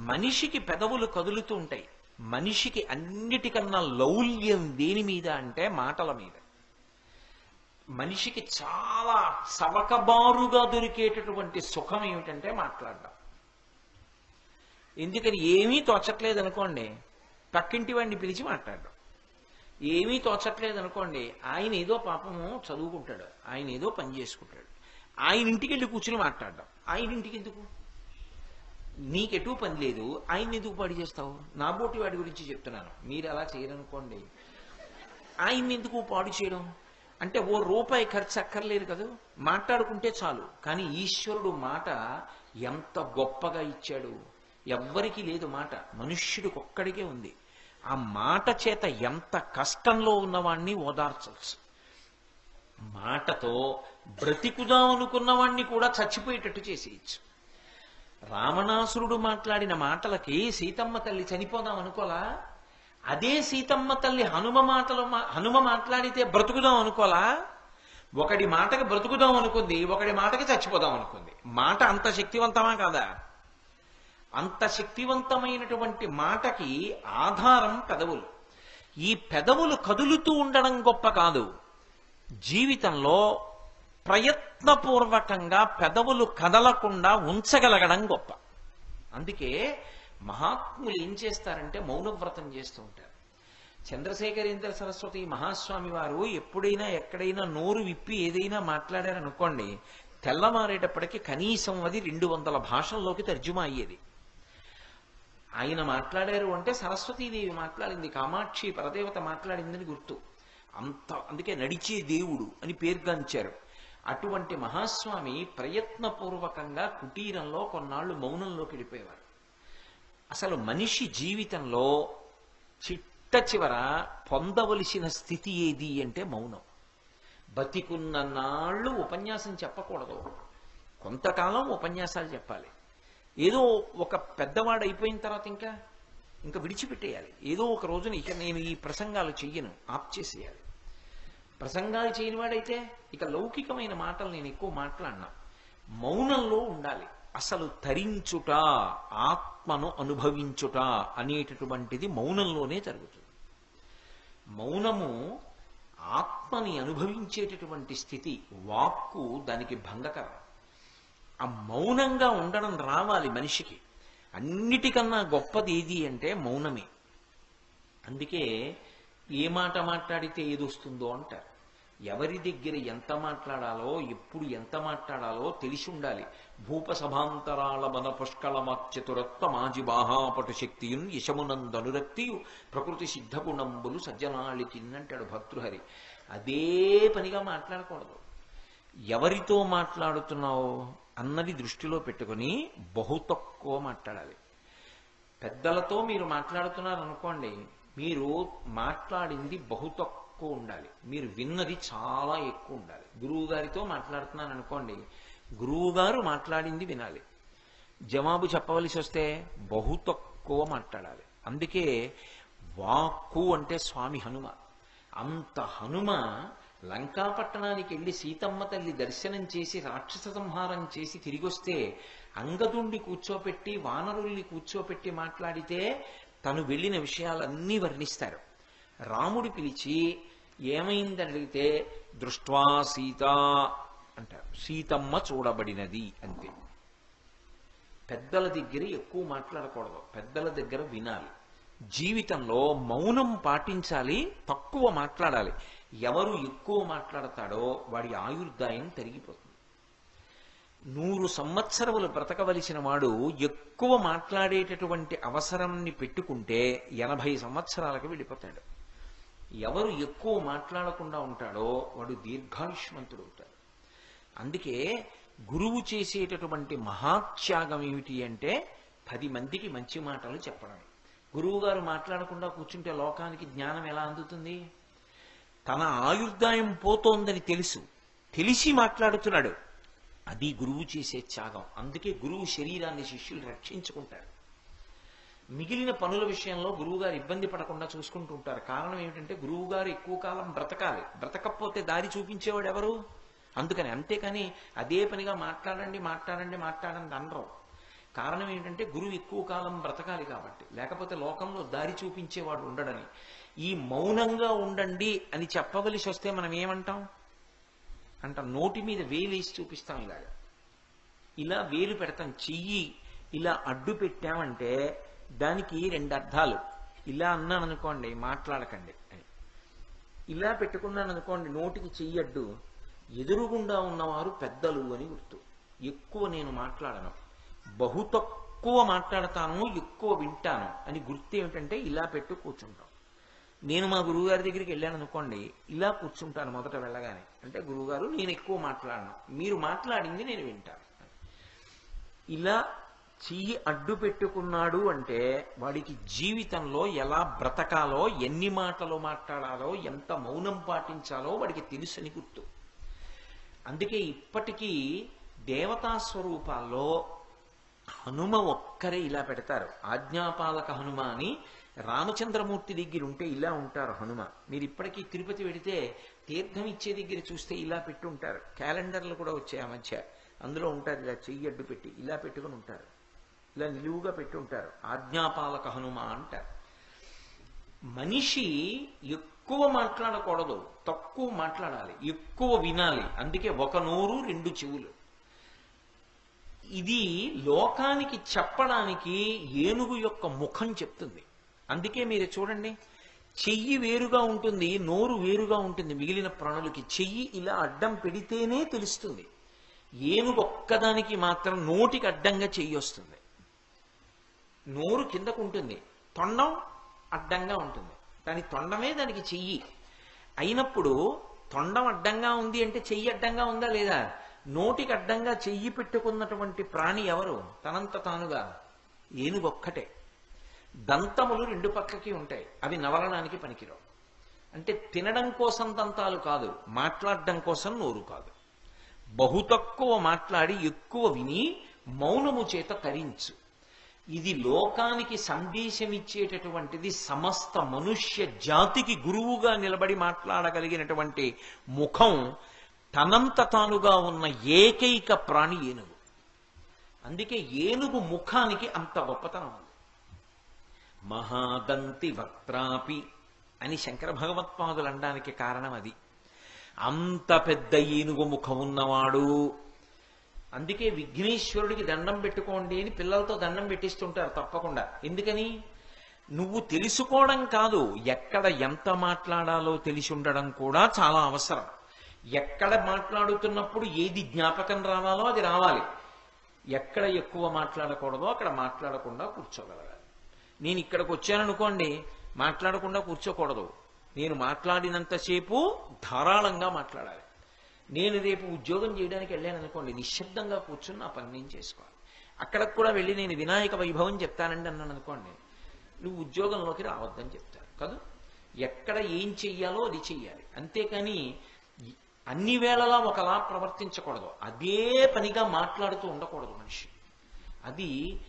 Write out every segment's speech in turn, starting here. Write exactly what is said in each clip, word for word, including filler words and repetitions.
మనిషికి పెదవులు కదులుతూ ఉంటాయి. మనిషికి అన్నిటికన్నా లౌల్యం దేని మీద అంటే మాటల మీద. మనిషికి చాలా సవకబారుగా దొరికేటటువంటి సుఖం ఏమిటంటే మాట్లాడడం. ఎందుకని ఏమీ తోచట్లేదు అనుకోండి, పక్కింటి వాడిని పిలిచి మాట్లాడడం. ఏమీ తోచట్లేదు అనుకోండి, ఆయన ఏదో పాపము చదువుకుంటాడు, ఆయన ఏదో పని చేసుకుంటాడు, ఆయన ఇంటికి వెళ్ళి కూర్చుని మాట్లాడడం. ఆయన ఇంటికి ఎందుకు? నీకెటూ పని లేదు, ఆయన ఎందుకు పాడి చేస్తావు? నా బోటి వాడి గురించి చెప్తున్నాను, మీరు అలా చేయరనుకోండి. ఆయన్ని ఎందుకు పాడు చేయడం? అంటే ఓ రూపాయి ఖర్చు అక్కర్లేదు కదా, మాట్లాడుకుంటే చాలు. కానీ ఈశ్వరుడు మాట ఎంత గొప్పగా ఇచ్చాడు. ఎవ్వరికీ లేదు మాట, మనుష్యుడికి ఒక్కడికే ఉంది. ఆ మాట చేత ఎంత కష్టంలో ఉన్నవాణ్ణి ఓదార్చవచ్చు. మాటతో బ్రతికుదాం అనుకున్నవాణ్ణి కూడా చచ్చిపోయేటట్టు చేసేయచ్చు. రావణాసురుడు మాట్లాడిన మాటలకి సీతమ్మ తల్లి చనిపోదాం అనుకోలా? అదే సీతమ్మ తల్లి హనుమ మాటలు హనుమ మాట్లాడితే బ్రతుకుదాం అనుకోలా? ఒకడి మాటకి బ్రతుకుదాం అనుకుంది, ఒకడి మాటకి చచ్చిపోదాం అనుకుంది. మాట అంత శక్తివంతమా కాదా? అంత శక్తివంతమైనటువంటి మాటకి ఆధారం పెదవులు. ఈ పెదవులు కదులుతూ ఉండడం గొప్ప కాదు, జీవితంలో ప్రయత్నపూర్వకంగా పెదవులు కదలకుండా ఉంచగలగడం గొప్ప. అందుకే మహాత్ములు ఏం చేస్తారంటే మౌనవ్రతం చేస్తూ ఉంటారు. చంద్రశేఖరేంద్ర సరస్వతి మహాస్వామి వారు ఎప్పుడైనా ఎక్కడైనా నోరు విప్పి ఏదైనా మాట్లాడారనుకోండి, తెల్లమారేటప్పటికి కనీసం అది రెండు వందల భాషల్లోకి తర్జుమా అయ్యేది. ఆయన మాట్లాడారు అంటే సరస్వతీదేవి మాట్లాడింది, కామాక్షి పరదేవత మాట్లాడిందని గుర్తు. అంత అందుకే నడిచే దేవుడు అని పేరుగాంచారు. అటువంటి మహాస్వామి ప్రయత్నపూర్వకంగా కుటీరంలో కొన్నాళ్ళు మౌనంలోకి వెళ్ళిపోయేవారు. అసలు మనిషి జీవితంలో చిట్ట చివర పొందవలసిన స్థితి ఏది అంటే మౌనం. బతికున్న నాళ్ళు ఉపన్యాసం చెప్పకూడదు, కొంతకాలం ఉపన్యాసాలు చెప్పాలి. ఏదో ఒక పెద్దవాడు అయిపోయిన తర్వాత ఇంకా ఇంకా విడిచిపెట్టేయాలి. ఏదో ఒక రోజున ఇక నేను ఈ ప్రసంగాలు చెయ్యను, ఆప్ చేసేయాలి. ప్రసంగాలు చేయని వాడైతే ఇక లౌకికమైన మాటలు నేను ఎక్కువ మాట్లాడినా. మౌనంలో ఉండాలి. అసలు తరించుట, ఆత్మను అనుభవించుట అనేటటువంటిది మౌనంలోనే జరుగుతుంది. మౌనము ఆత్మని అనుభవించేటటువంటి స్థితి. వాక్కు దానికి భంగకరం. ఆ మౌనంగా ఉండడం రావాలి మనిషికి. అన్నిటికన్నా గొప్పది ఏది అంటే మౌనమే. అందుకే ఏ మాట మాట్లాడితే ఏదొస్తుందో అంటారు. ఎవరి దగ్గర ఎంత మాట్లాడాలో, ఎప్పుడు ఎంత మాట్లాడాలో తెలిసి ఉండాలి. భూప సభాంతరాల మన పుష్కళమాచతురత్వ మాజి బాహాపటు శక్తియున్ యశమునందనురక్తియు ప్రకృతి సిద్ధగుణంబులు సజ్జనాళి తిన్నంటాడు భర్తృహరి. అదే పనిగా మాట్లాడకూడదు. ఎవరితో మాట్లాడుతున్నావు అన్నది దృష్టిలో పెట్టుకుని బహు తక్కువ మాట్లాడాలి. పెద్దలతో మీరు మాట్లాడుతున్నారనుకోండి, మీరు మాట్లాడింది బహు తక్కువ ఉండాలి, మీరు విన్నది చాలా ఎక్కువ ఉండాలి. గురువు గారితో మాట్లాడుతున్నాను అనుకోండి, గురువు గారు మాట్లాడింది వినాలి. జవాబు చెప్పవలసి వస్తే బహు తక్కువ మాట్లాడాలి. అందుకే వాక్కు అంటే స్వామి హనుమ. అంత హనుమ లంకాపట్టణానికి వెళ్ళి సీతమ్మ తల్లి దర్శనం చేసి రాక్షస సంహారం చేసి తిరిగొస్తే అంగదుణ్ణి కూర్చోపెట్టి వానరుల్ని కూర్చోపెట్టి మాట్లాడితే తను వెళ్ళిన విషయాలన్నీ వర్ణిస్తారు. రాముడు పిలిచి ఏమైందని అడిగితే దృష్ట్వా సీత అంటారు. సీతమ్మ చూడబడినది అంతే. పెద్దల దగ్గర ఎక్కువ మాట్లాడకూడదు, పెద్దల దగ్గర వినాలి. జీవితంలో మౌనం పాటించాలి, తక్కువ మాట్లాడాలి. ఎవరు ఎక్కువ మాట్లాడతాడో వాడి ఆయుర్దాయం తరిగిపోతుంది. నూరు సంవత్సరములు బ్రతకవలసిన వాడు ఎక్కువ మాట్లాడేటటువంటి అవసరాన్ని పెట్టుకుంటే ఎనభై సంవత్సరాలకు వెళ్ళిపోతాడు. ఎవరు ఎక్కువ మాట్లాడకుండా ఉంటాడో వాడు దీర్ఘాయుష్మంతుడు అవుతాడు. అందుకే గురువు చేసేటటువంటి మహాత్యాగం ఏమిటి అంటే పది మందికి మంచి మాటలు చెప్పడం. గురువు గారు మాట్లాడకుండా కూర్చుంటే లోకానికి జ్ఞానం ఎలా అందుతుంది? తన ఆయుర్దాయం పోతోందని తెలుసు, తెలిసి మాట్లాడుతున్నాడు. అది గురువు చేసే త్యాగం. అందుకే గురువు శరీరాన్ని శిష్యులు రక్షించుకుంటారు. మిగిలిన పనుల విషయంలో గురువుగారు ఇబ్బంది పడకుండా చూసుకుంటూ ఉంటారు. కారణం ఏమిటంటే గురువుగారు ఎక్కువ కాలం బ్రతకాలి, బ్రతకపోతే దారి చూపించేవాడు ఎవరు? అందుకని. అంతేకాని అదే పనిగా మాట్లాడండి మాట్లాడండి మాట్లాడండి అనరు. కారణం ఏంటంటే గురువు ఎక్కువ కాలం బ్రతకాలి కాబట్టి, లేకపోతే లోకంలో దారి చూపించేవాడు ఉండడని. ఈ మౌనంగా ఉండండి అని చెప్పవలసి వస్తే మనం ఏమంటాం అంట, నోటి మీద వేలేసి చూపిస్తాం. ఇలాగా ఇలా వేలు పెడతాం, చెయ్యి ఇలా అడ్డు పెట్టామంటే దానికి రెండు అర్థాలు. ఇలా అన్నాను అనుకోండి మాట్లాడకండి అని, ఇలా పెట్టుకున్నాను అనుకోండి నోటికి చెయ్యి అడ్డు, ఎదురుగుండా ఉన్నవారు పెద్దలు అని గుర్తు. ఎక్కువ నేను మాట్లాడను, బహు తక్కువ మాట్లాడతాను, ఎక్కువ వింటాను అని గుర్తు. ఏమిటంటే ఇలా పెట్టు కూర్చుంటాం. నేను మా గురువుగారి దగ్గరికి వెళ్ళాను అనుకోండి, ఇలా కూర్చుంటాను మొదట వెళ్ళగానే. అంటే గురువుగారు నేను ఎక్కువ మాట్లాడను, మీరు మాట్లాడింది నేను వింటాను. ఇలా చెయ్యి అడ్డు పెట్టుకున్నాడు అంటే వాడికి జీవితంలో ఎలా బ్రతకాలో, ఎన్ని మాటలు మాట్లాడాలో, ఎంత మౌనం పాటించాలో వాడికి తెలుసని గుర్తు. అందుకే ఇప్పటికీ దేవతా స్వరూపాల్లో హనుమ ఒక్కరే ఇలా పెడతారు. ఆజ్ఞాపాలక హనుమ అని రామచంద్రమూర్తి దగ్గర ఉంటే ఇలా ఉంటారు హనుమ. మీరు ఇప్పటికీ తిరుపతి వెడితే తీర్థం ఇచ్చే దగ్గర చూస్తే ఇలా పెట్టి ఉంటారు. క్యాలెండర్లు కూడా వచ్చాయి ఆ మధ్య, అందులో ఉంటారు ఇలా చెయ్యి అడ్డు పెట్టి ఇలా పెట్టుకుని ఉంటారు, ఇలా నిలువుగా పెట్టి ఉంటారు. ఆజ్ఞాపాలక హనుమ అంటారు. మనిషి ఎక్కువ మాట్లాడకూడదు, తక్కువ మాట్లాడాలి, ఎక్కువ వినాలి. అందుకే ఒక నోరు రెండు చెవులు. ఇది లోకానికి చెప్పడానికి ఏనుగు యొక్క ముఖం చెప్తుంది. అందుకే మీరు చూడండి, చెయ్యి వేరుగా ఉంటుంది, నోరు వేరుగా ఉంటుంది. మిగిలిన ప్రాణులకి చెయ్యి ఇలా అడ్డం పెడితేనే తెలుస్తుంది. ఏనుగు ఒక్కదానికి మాత్రం నోటికి అడ్డంగా చెయ్యి వస్తుంది. నోరు కిందకు ఉంటుంది, తొండం అడ్డంగా ఉంటుంది. దాని తొండమే దానికి చెయ్యి అయినప్పుడు, తొండం అడ్డంగా ఉంది అంటే చెయ్యి అడ్డంగా ఉందా లేదా? నోటికి అడ్డంగా చెయ్యి పెట్టుకున్నటువంటి ప్రాణి ఎవరు? తనంత తానుగా ఏనుగు ఒక్కటే. దంతములు రెండు పక్కకి ఉంటాయి, అవి నవలడానికి పనికిరావు. అంటే తినడం కోసం దంతాలు కాదు, మాట్లాడడం కోసం నోరు కాదు. బహు తక్కువ మాట్లాడి ఎక్కువ విని మౌనము చేత తరించు. ఇది లోకానికి సందేశమిచ్చేటటువంటిది. సమస్త మనుష్య జాతికి గురువుగా నిలబడి మాట్లాడగలిగినటువంటి ముఖం తనంత తానుగా ఉన్న ఏకైక ప్రాణి ఏనుగు. అందుకే ఏనుగు ముఖానికి అంత గొప్పతనం ఉంది. మహాదంతి వక్త్రాపి అని శంకర భగవత్పాదులు అనడానికి కారణం అది. అంత పెద్ద ఏనుగు ముఖం ఉన్నవాడు. అందుకే విఘ్నేశ్వరుడికి దండం పెట్టుకోండి అని పిల్లలతో దండం పెట్టిస్తుంటారు తప్పకుండా. ఎందుకని? నువ్వు తెలుసుకోవడం కాదు, ఎక్కడ ఎంత మాట్లాడాలో తెలిసి ఉండడం కూడా చాలా అవసరం. ఎక్కడ మాట్లాడుతున్నప్పుడు ఏది జ్ఞాపకం రావాలో అది రావాలి. ఎక్కడ ఎక్కువ మాట్లాడకూడదో అక్కడ మాట్లాడకుండా కూర్చోగలగాలి. నేను ఇక్కడికి వచ్చాననుకోండి, మాట్లాడకుండా కూర్చోకూడదు. నేను మాట్లాడినంతసేపు ధారాళంగా మాట్లాడాలి. నేను రేపు ఉద్యోగం చేయడానికి వెళ్ళాను అనుకోండి, నిశ్శబ్దంగా కూర్చుని నా పని నేను చేసుకోవాలి. అక్కడికి కూడా వెళ్ళి నేను వినాయక వైభవం చెప్తానండి అన్నాను అనుకోండి, నువ్వు ఉద్యోగంలోకి రావద్దని చెప్తారు కదా. ఎక్కడ ఏం చెయ్యాలో అది చెయ్యాలి. అంతేకాని అన్ని వేళలా ఒకలా ప్రవర్తించకూడదు. అదే పనిగా మాట్లాడుతూ ఉండకూడదు మనిషి. అది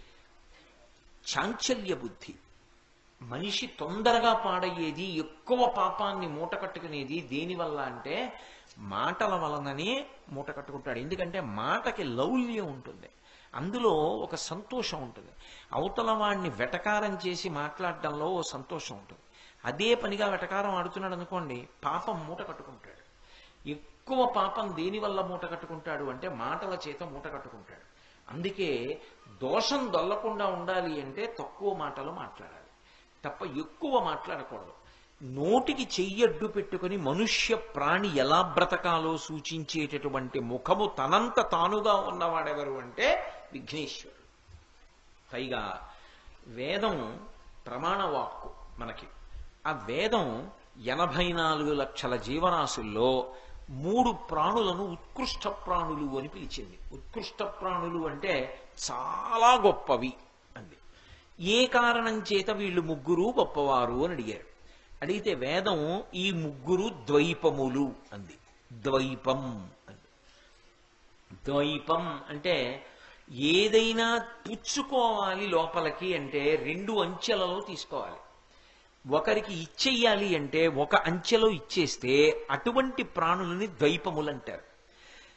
చాంచల్య బుద్ధి. మనిషి తొందరగా పాడయ్యేది, ఎక్కువ పాపాన్ని మూట కట్టుకునేది దేనివల్ల అంటే మాటల వలననే మూట కట్టుకుంటాడు. ఎందుకంటే మాటకి లౌల్యం ఉంటుంది, అందులో ఒక సంతోషం ఉంటుంది. అవతల వాడిని వెటకారం చేసి మాట్లాడడంలో ఓ సంతోషం ఉంటుంది. అదే పనిగా వెటకారం ఆడుతున్నాడు అనుకోండి, పాపం మూట కట్టుకుంటాడు. ఎక్కువ పాపం దేనివల్ల మూట కట్టుకుంటాడు అంటే మాటల చేత మూట కట్టుకుంటాడు. అందుకే దోషం దొల్లకుండా ఉండాలి అంటే తక్కువ మాటలు మాట్లాడాలి తప్ప ఎక్కువ మాట్లాడకూడదు. నోటికి చెయ్యడ్డు పెట్టుకుని మనుష్య ప్రాణి ఎలా బ్రతకాలో సూచించేటటువంటి ముఖము తనంత తానుగా ఉన్నవాడెవరు అంటే విఘ్నేశ్వరుడు. పైగా వేదం ప్రమాణవాక్కు మనకి. ఆ వేదం ఎనభై నాలుగు లక్షల జీవరాశుల్లో మూడు ప్రాణులను ఉత్కృష్ట ప్రాణులు అని పిలిచింది. ఉత్కృష్ట ప్రాణులు అంటే చాలా గొప్పవి అంది. ఏ కారణం చేత వీళ్ళు ముగ్గురు గొప్పవారు అని అడిగారు. అడిగితే వేదం ఈ ముగ్గురు ద్వైపములు అంది. ద్వైపం అంది. ద్వైపం అంటే ఏదైనా పుచ్చుకోవాలి లోపలికి అంటే రెండు అంచెలలో తీసుకోవాలి. ఒకరికి ఇచ్చేయాలి అంటే ఒక అంచెలో ఇచ్చేస్తే అటువంటి ప్రాణులని ద్వైపములు అంటారు.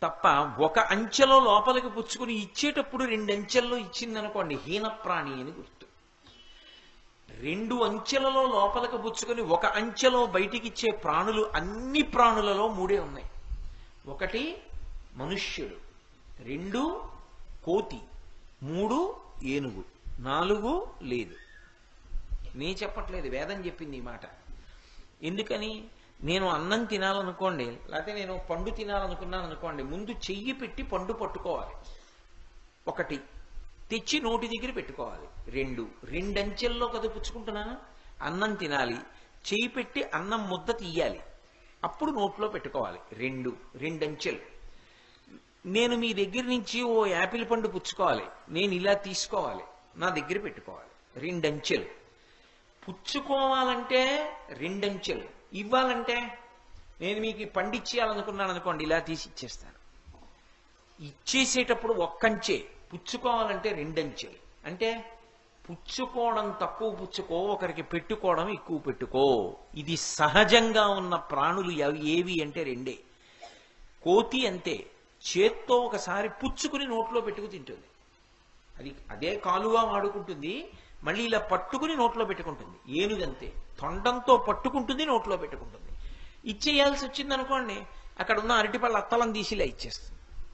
తప్ప ఒక అంచెలో లోపలికి పుచ్చుకుని ఇచ్చేటప్పుడు రెండు అంచెల్లో ఇచ్చిందనుకోండి హీన ప్రాణి అని గుర్తు. రెండు అంచెలలో లోపలికి పుచ్చుకొని ఒక అంచెలో బయటికి ఇచ్చే ప్రాణులు అన్ని ప్రాణులలో మూడే ఉన్నాయి. ఒకటి మనుష్యుడు, రెండు కోతి, మూడు ఏనుగు, నాలుగు లేదు. నే చెప్పట్లేదు, వేదం చెప్పింది ఈ మాట. ఎందుకని? నేను అన్నం తినాలనుకోండి, లేకపోతే నేను పండు తినాలనుకున్నాను అనుకోండి, ముందు చెయ్యి పెట్టి పండు పట్టుకోవాలి. ఒకటి తెచ్చి నోటి దగ్గర పెట్టుకోవాలి. రెండు రెండంచెల్లో కదా పుచ్చుకుంటున్నాను. అన్నం తినాలి, చెయ్యి పెట్టి అన్నం ముద్ద తీయాలి, అప్పుడు నోట్లో పెట్టుకోవాలి. రెండు రెండంచెలు. నేను మీ దగ్గర నుంచి ఓ యాపిల్ పండు పుచ్చుకోవాలి, నేను ఇలా తీసుకోవాలి, నా దగ్గర పెట్టుకోవాలి. రెండంచెలు. పుచ్చుకోవాలంటే రెండంచెలు, ఇవ్వాలంటే నేను మీకు పండిచ్చేయాలనుకున్నాను అనుకోండి, ఇలా తీసి ఇచ్చేస్తాను. ఇచ్చేసేటప్పుడు ఒక్కంచే, పుచ్చుకోవాలంటే రెండంచెలు. అంటే పుచ్చుకోవడం తక్కువ పుచ్చుకో, ఒకరికి పెట్టుకోవడం ఎక్కువ పెట్టుకో. ఇది సహజంగా ఉన్న ప్రాణులు ఏవి అంటే రెండే. కోతి అంతే, చేత్తో ఒకసారి పుచ్చుకుని నోట్లో పెట్టుకు తింటుంది. అది అదే కాలుగా వాడుకుంటుంది, మళ్ళీ ఇలా పట్టుకుని నోట్లో పెట్టుకుంటుంది. ఏనుగంతే, తొండంతో పట్టుకుంటుంది, నోట్లో పెట్టుకుంటుంది. ఇచ్చేయాల్సి వచ్చింది అనుకోండి, అక్కడ ఉన్న అరటిపళ్ళ అత్తలం తీసి ఇలా ఇచ్చేస్తుంది.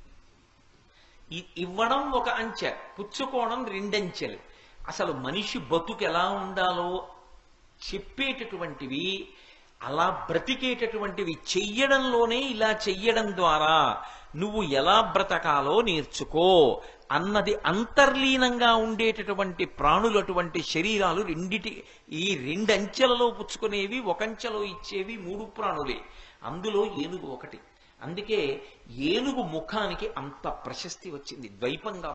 ఇవ్వడం ఒక అంచె, పుచ్చుకోవడం రెండంచెలు. అసలు మనిషి బతుకు ఎలా ఉండాలో చెప్పేటటువంటివి, అలా బ్రతికేటటువంటివి చెయ్యడంలోనే, ఇలా చెయ్యడం ద్వారా నువ్వు ఎలా బ్రతకాలో నేర్చుకో అన్నది అంతర్లీనంగా ఉండేటటువంటి ప్రాణులు. అటువంటి శరీరాలు రెండిటి, ఈ రెండంచెలలో పుచ్చుకునేవి, ఒకంచెలో ఇచ్చేవి మూడు ప్రాణులే. అందులో ఏనుగు ఒకటి. అందుకే ఏనుగు ముఖానికి అంత ప్రశస్తి వచ్చింది. ద్వైపంగా